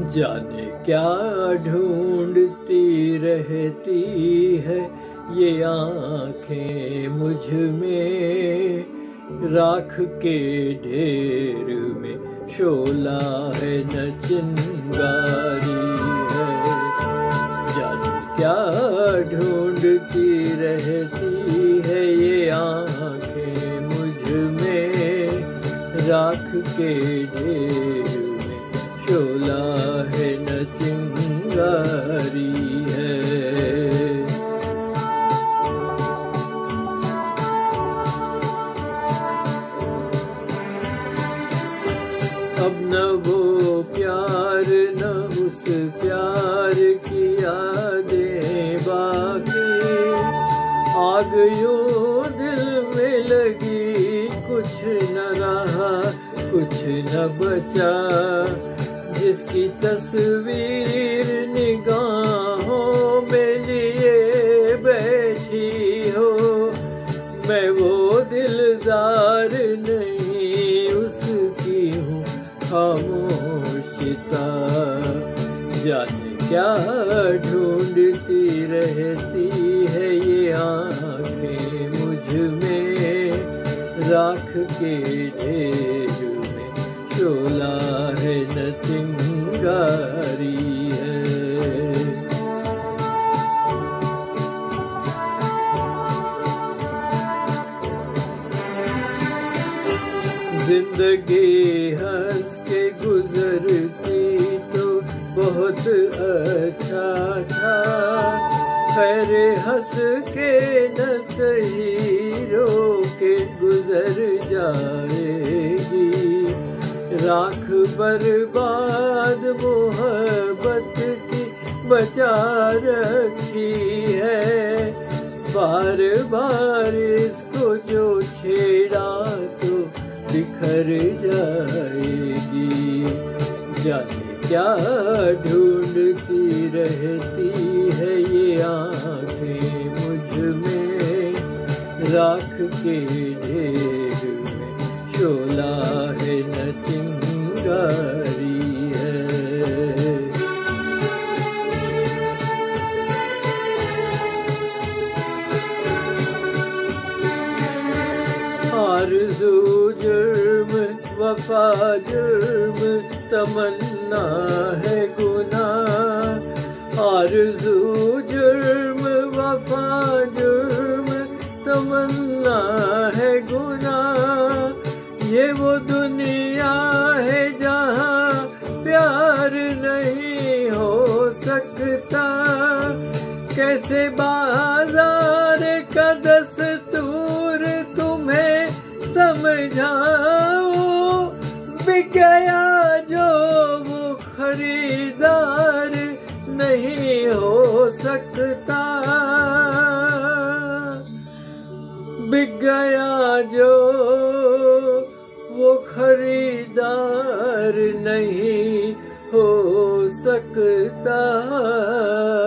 जाने क्या ढूंढती रहती है ये आँखें मुझ में, राख के ढेर में शोला है न चिंगारी है। जाने क्या ढूंढती रहती है ये आँखें मुझ में, राख के ढेर शोला है न चिंगारी है। अब न वो प्यार न उस प्यार की यादें बाकी, आग यूं दिल में लगी, कुछ न रहा कुछ न बचा, जिसकी तस्वीर निगाहों में लिए बैठी हो। मैं वो दिलदार नहीं, उसकी हूँ खामोशिता। जाने क्या ढूंढती रहती है ये आँखें मुझ में, राख के ढेर में शोला है न चिंगारी है। जिंदगी हंस के गुजरती तो बहुत अच्छा था, खैर हंस के न सही रो के गुजर जाएगी। राख बर्बाद मोहब्बत की बचा रखी है, बार बार इसको जो छेड़ा तो बिखर जाएगी। जाने क्या ढूंढती रहती है ये आँखें मुझ में, राख के ढेर में शोला है न चिंगारी है। आरज़ू जुर्म वफा जुर्म तमन्ना है गुनाह, आरज़ू जुर्म वफा जुर्म तमन्ना है गुनाह। ये वो दुनिया है जहाँ प्यार नहीं हो सकता, कैसे बाजार का दस्तूर तुम्हें समझाओ। बिक गया जो वो खरीदार नहीं हो सकता, बिक गया जो वो खरीदार नहीं हो सकता।